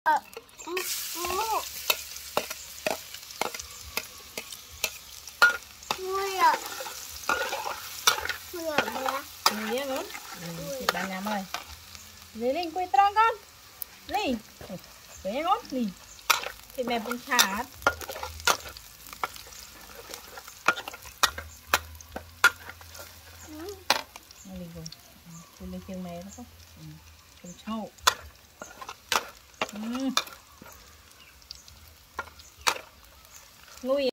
Nghe con. Thịt bà nhà ơi. Lý Linh quay tròn con. Lý. Đấy nha con. Lý. Thịt mẹ bông chả. Lý cùng. Cùng lên tiếng mẹ đó không? Cùng trâu. Ngồi